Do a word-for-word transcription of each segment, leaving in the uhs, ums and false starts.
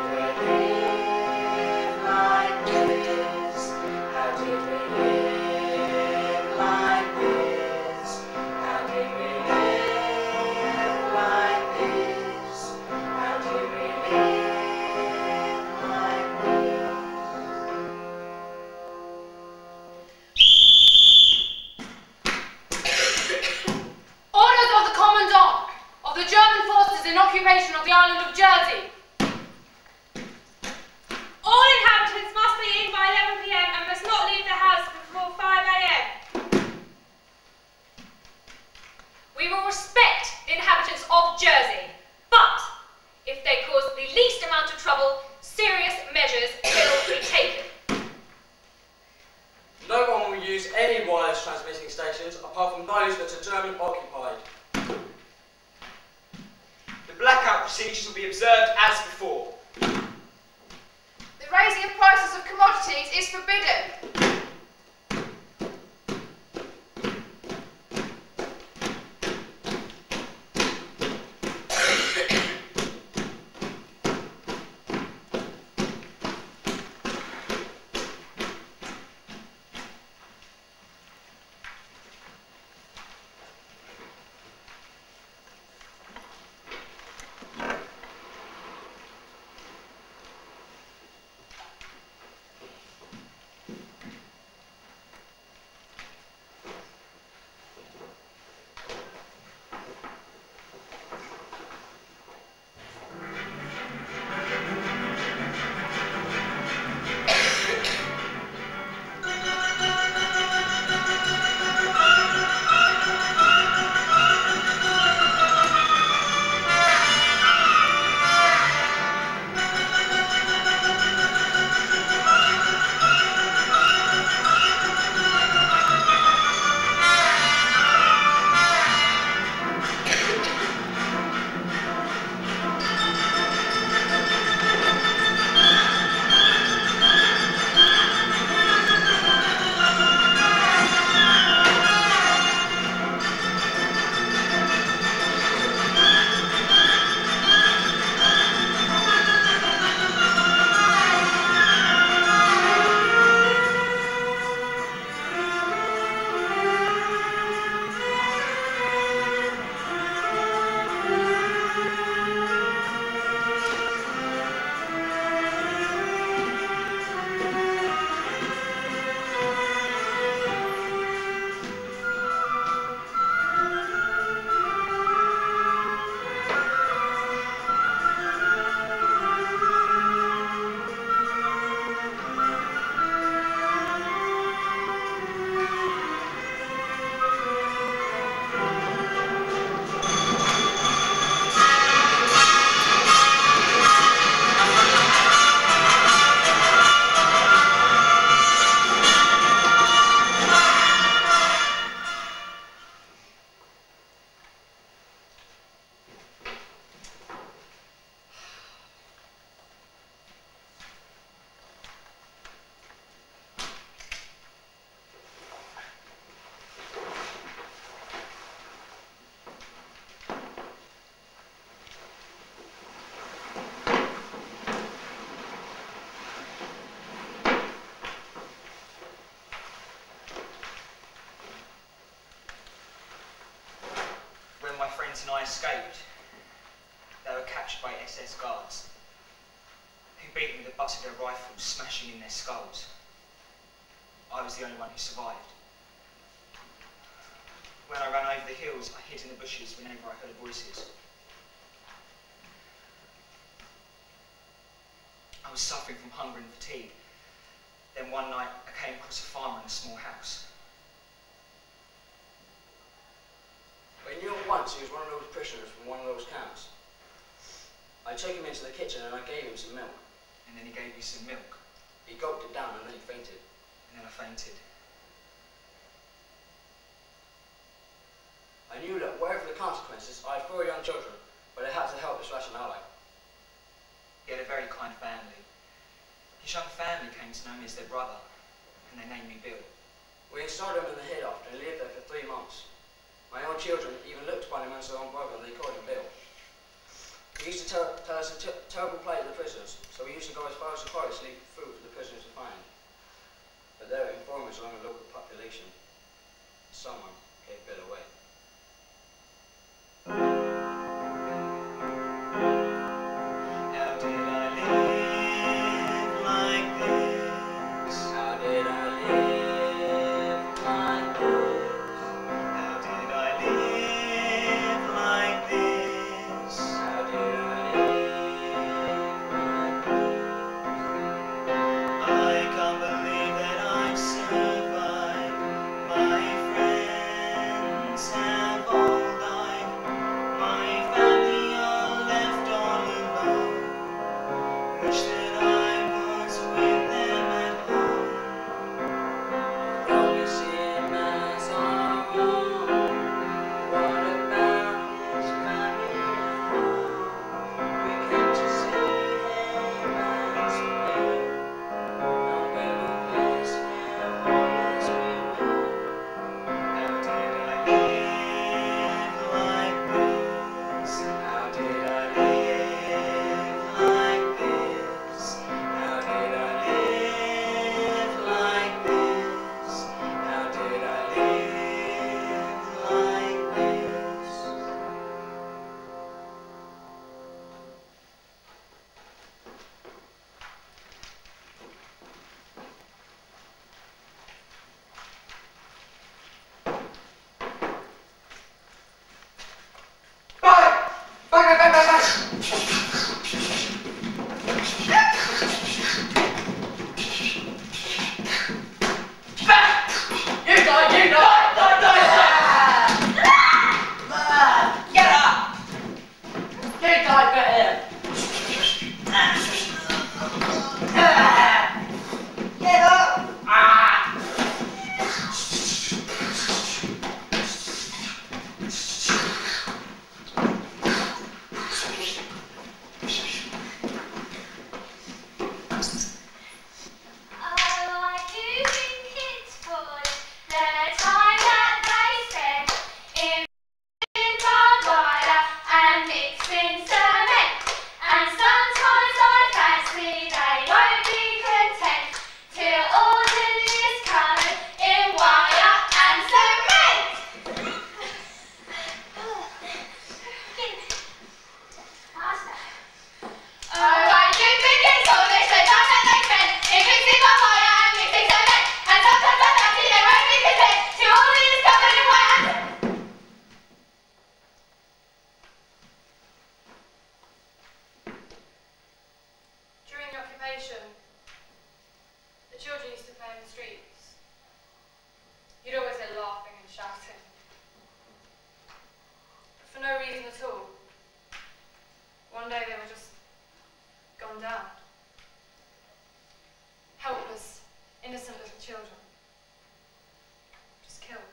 In occupation of the island of Jersey. All inhabitants must be in by eleven p m and must not leave the house before five a m We will respect the inhabitants of Jersey, but if they cause the least amount of trouble, serious measures will be taken. No one will use any wireless transmitting stations apart from those that are German occupied. Blackout procedures will be observed as before. The raising of prices of commodities is forbidden. My friends and I escaped. They were captured by S S guards, who beat them with the butts of their rifles, smashing in their skulls. I was the only one who survived. When I ran over the hills, I hid in the bushes whenever I heard voices. I was suffering from hunger and fatigue. Then one night, I came across a farmer in a small house. I knew at once he was one of those prisoners from one of those camps. I took him into the kitchen and I gave him some milk. And then he gave me some milk. He gulped it down and then he fainted. And then I fainted. I knew that whatever the consequences, I had four young children, but I had to help this Russian ally. He had a very kind family. His young family came to know me as their brother, and they named me Bill. We installed him in the head after and lived there for three months. My own children even looked upon him as their own brother and they called him Bill. He used to tell, tell us a t terrible plight of the prisoners, so we used to go as far as the forest to leave food for the prisoners to find. But there were informers among the local population. Someone gave Bill away. How did I live like this? How did I live like this? How did I live like this? How did I live like this? I can't believe that I've survived. My friends have all died. My family are left all alone. Wish that I was with them at home. Don't you see man's are wrong? What about his family at home? We came to see him as we and we will miss him, oh yes we will. How did I live like this? How did I live like this? How did I live like this? How did I live like this? Back! Back, back, back, back! Back! You die, you die! Die, die, die! Get up! You die better! Get up! Ah! Oh, I do think it's good, the time that they spend in barbed wire and mixing cement. And sometimes I fancy they won't be content till autumn is covered in wire and cement. Oh, I do think it's foolish the time that they spend in mixing barbed wire and mixing cement. And sometimes I fancy they won't be content till autumn is covered in wire and cement. During the occupation, the children used to play in the streets. You'd always hear laughing and shouting. But for no reason at all. One day they were just gone down. Helpless, innocent little children. Just killed.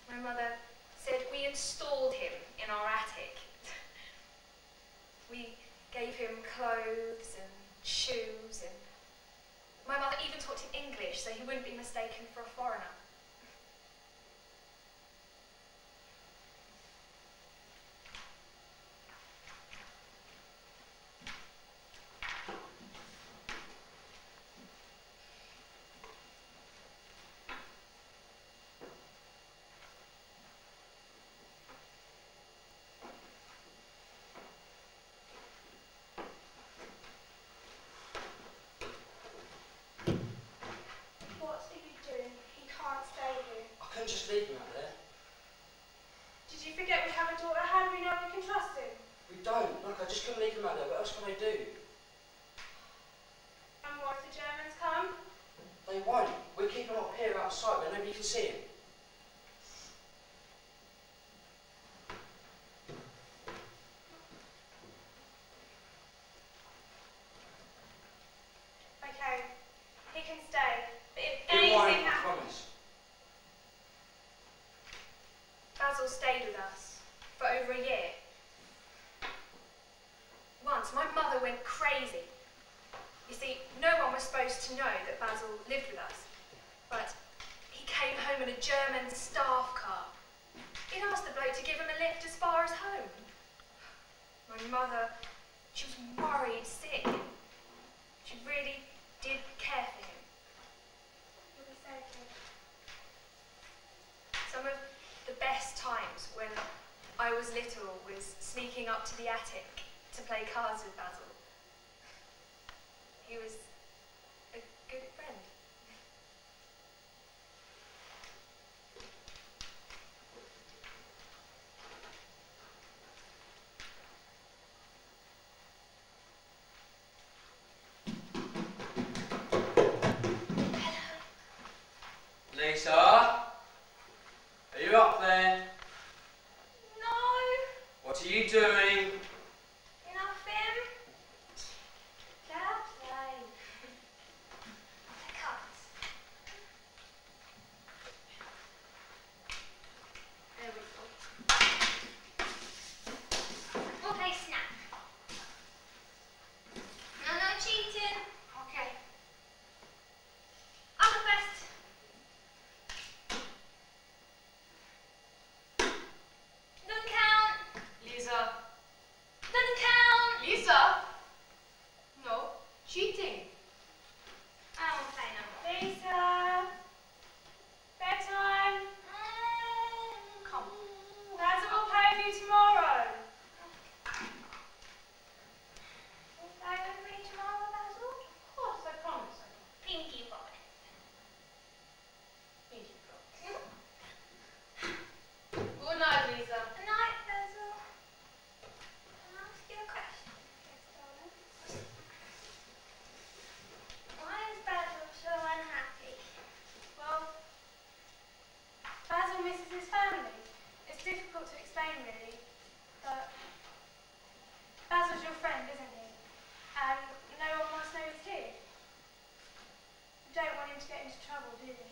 My mother said we installed him in our attic. We gave him clothes and shoes, and my mother even taught him English so he wouldn't be mistaken for a foreigner. What are you doing? He can't stay here. I couldn't just leave him out there. Did you forget we have a daughter? How do we know we can trust him? We don't. Look, I just couldn't leave him out there. What else can I do? And what if the Germans come? They won't. We're keeping him up here outside where nobody can see him. Okay, he can stay. But if He won't, anything I happens... promise. Basil stayed with us for over a year. Once, my mother went crazy. You see, no one was supposed to know that Basil lived with us, but he came home in a German staff car. He'd asked the bloke to give him a lift as far as home. My mother, she was worried sick. She really did care for him. You'll be safe here. Some of the best times when I was little was sneaking up to the attic to play cards with Basil. He was a good friend. Lisa? Are you up there? No! What are you doing? Nothing. Let's play. The cards. There we go. We'll play snap. No, no cheating. Okay. I'm the best. Doesn't count. Lisa. Doesn't count. Lisa? No. Cheating. I won't play no more. Lisa. Bedtime. Come. Basil will play with you tomorrow. Will you play with me tomorrow, Basil? Of course, I promise. Pinky promise. Pinky promise. Good night, Lisa. Good night, Basil. Can I ask you a question? Yes, darling. Why is Basil so unhappy? Well, Basil misses his family. It's difficult to explain, really, but Basil's your friend, isn't he? And no one wants to know he's here. You don't want him to get into trouble, do you?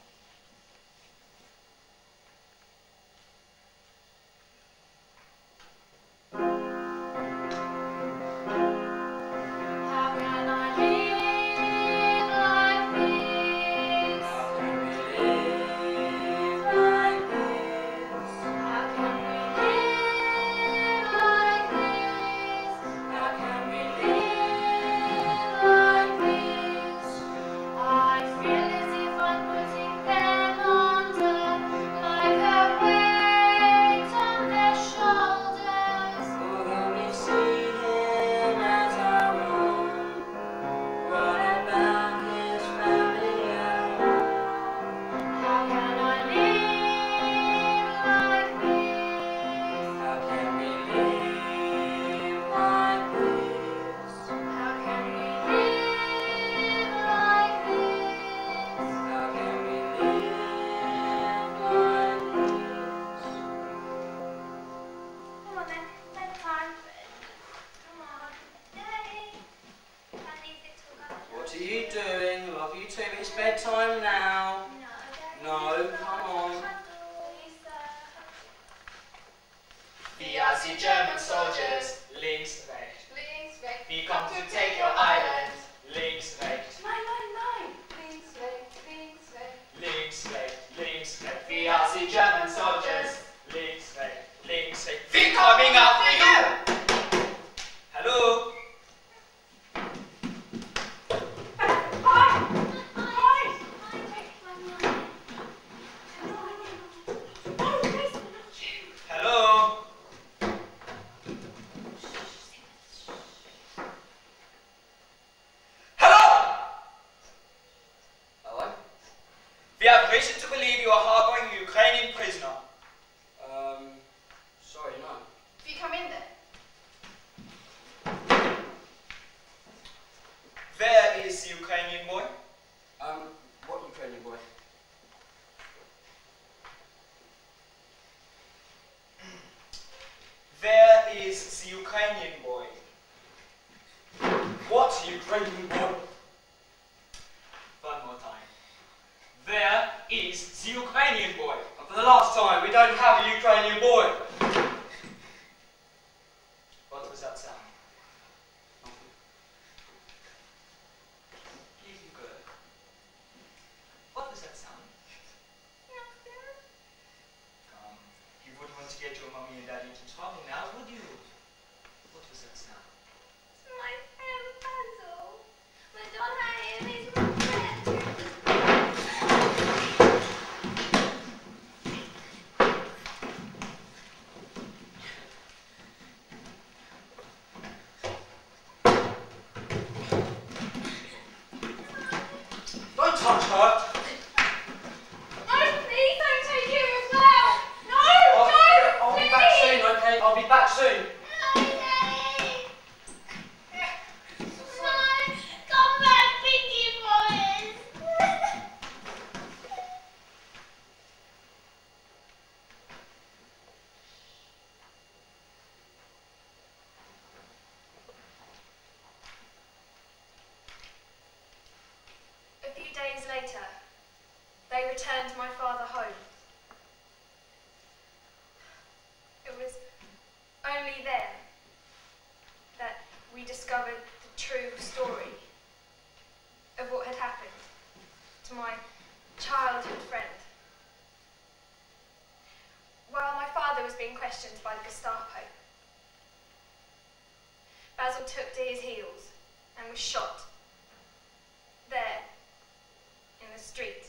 How can I live like this? How can we live like this? How can we live like this? How can we live see German soldiers. Links rechts. Links, rechts. We come to take your island. Links rechts. Nein, nein, nein. Links, rechts, links, rechts. Links rechts. Links rechts. We are see German soldiers. Links rechts. Links rechts. We coming after you. Hello. Hello. Hello. Hello? We have reason to believe you are harboring a Ukrainian prisoner. Um, sorry, no. If you come in there. Where is the Ukrainian boy? Um, what Ukrainian boy? Where is the Ukrainian boy? What Ukrainian boy? One more time. Where is the Ukrainian boy? And for the last time, we don't have a Ukrainian boy. What was that sound? Easy good. What was that sound? Come, you wouldn't want to get your mummy and daddy into trouble now, would you? What was that sound? My friend Basil. But don't hurt him, he's my friend. Don't touch her. No, please don't take him as well. No, I'll, no, I'll be please. back soon, okay? I'll be back soon. No, Daddy. No, come back, Pinky boys. A few days later, they returned my father home. It was only then that we discovered the true story of what had happened to my childhood friend. While my father was being questioned by the Gestapo, Basil took to his heels and was shot there in the street.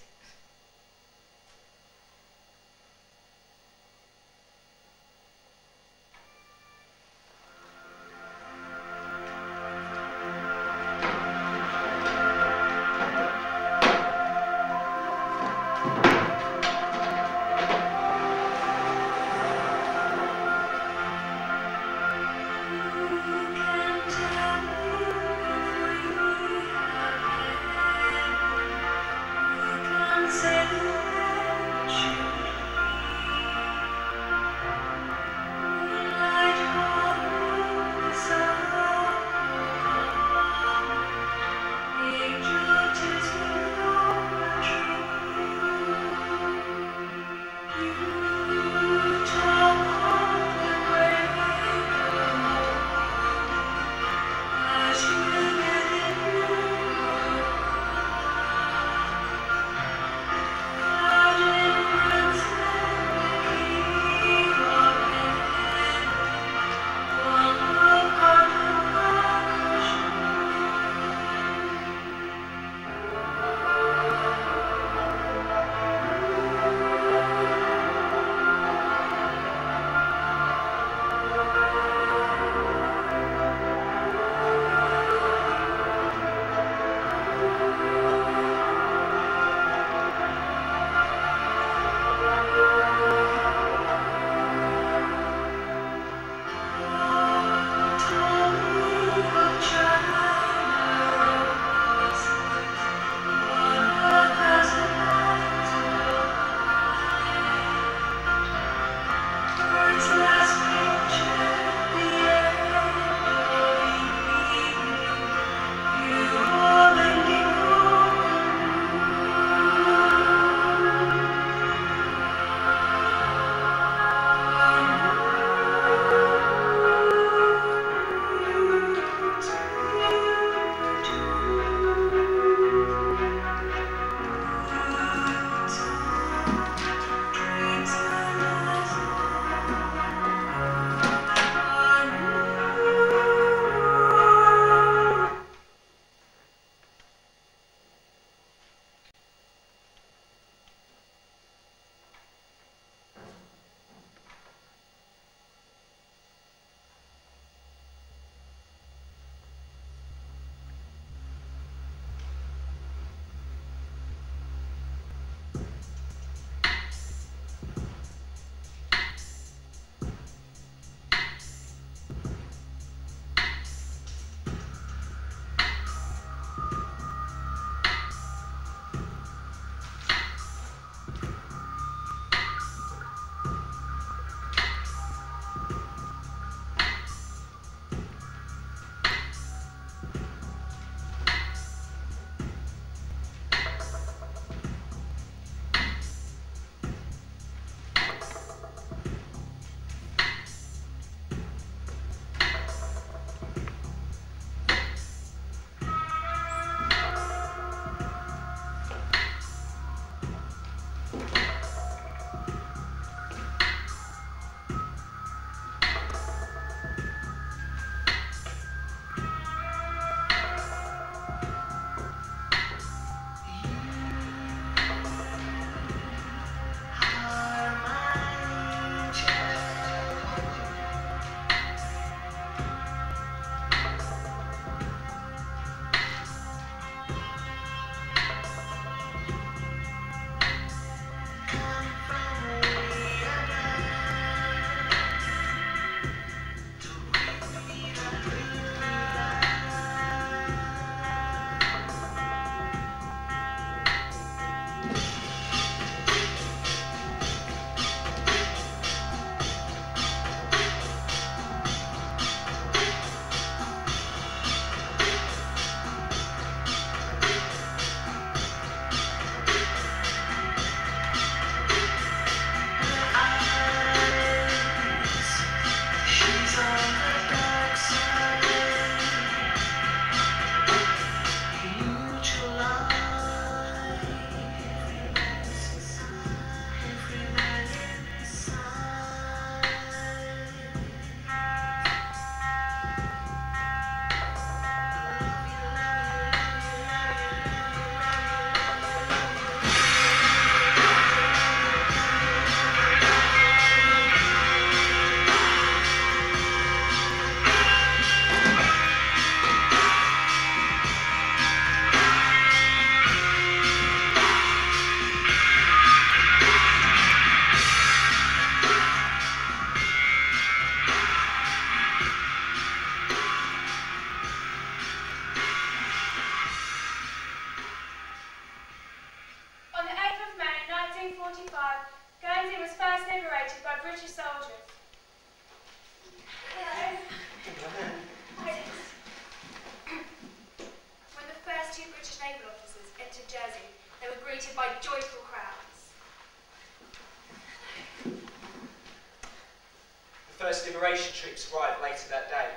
first liberation troops arrived later that day.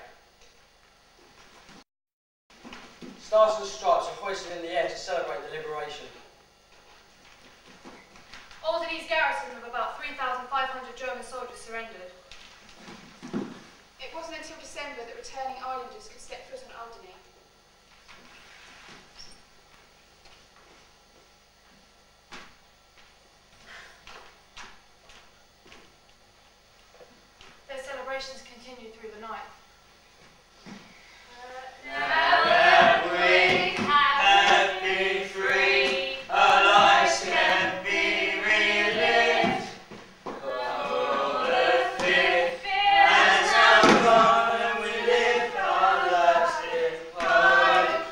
Stars and stripes are hoisted in the air to celebrate the liberation. Alderney's garrison of about three thousand five hundred German soldiers surrendered. It wasn't until December that returning islanders could step foot on Alderney. Their celebrations continued through the night. Now that we have been free, our lives can be relived. All the fear has now gone and we live our lives in hope.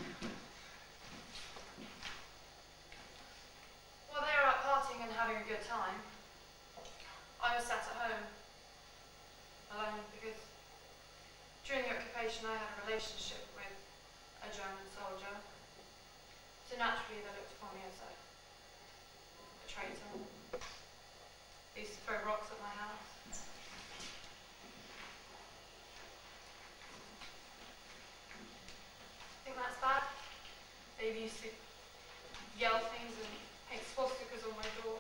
While they were out partying and having a good time, I was sat at home, alone, because during the occupation I had a relationship with a German soldier. So naturally they looked upon me as a, a traitor. They used to throw rocks at my house. Think that's bad? They used to yell things and paint swastikas on my door.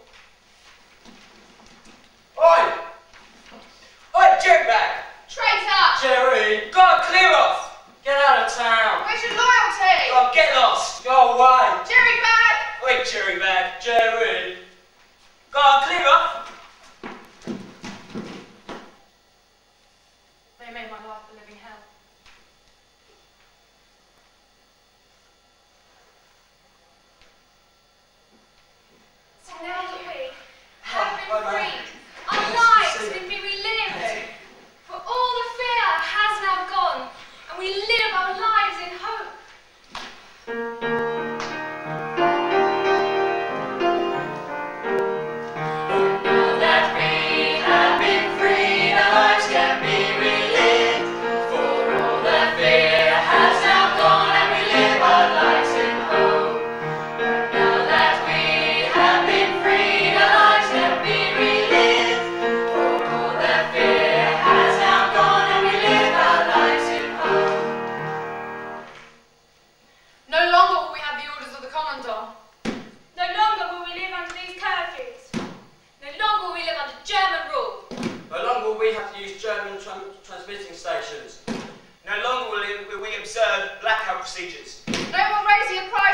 Oi! Oi, jerkbag! Traitor! Jerry! Go on, clear off! Get out of town! Where's your loyalty? Go on, get lost! Go away! Jerry bag! Wait, Jerry bag! Jerry! Go on, clear off! They made my life a living hell. So now that we have been Oh, man. freed, our Yes, lives see. can be relived. For all the fear has now gone, and we live our lives in hope. Now that we have been free, our lives can be relived. For all the fear has now gone and we live our lives in hope. Now that we have been free, our lives can be relived. For all the fear has now gone and we live our lives in hope. No longer will we have the orders of the Commandant. No longer will we live under these curfews. No longer will we live under German rule. No longer will we have to use German tran transmitting stations. No longer will we, will we observe blackout procedures. No more raising a price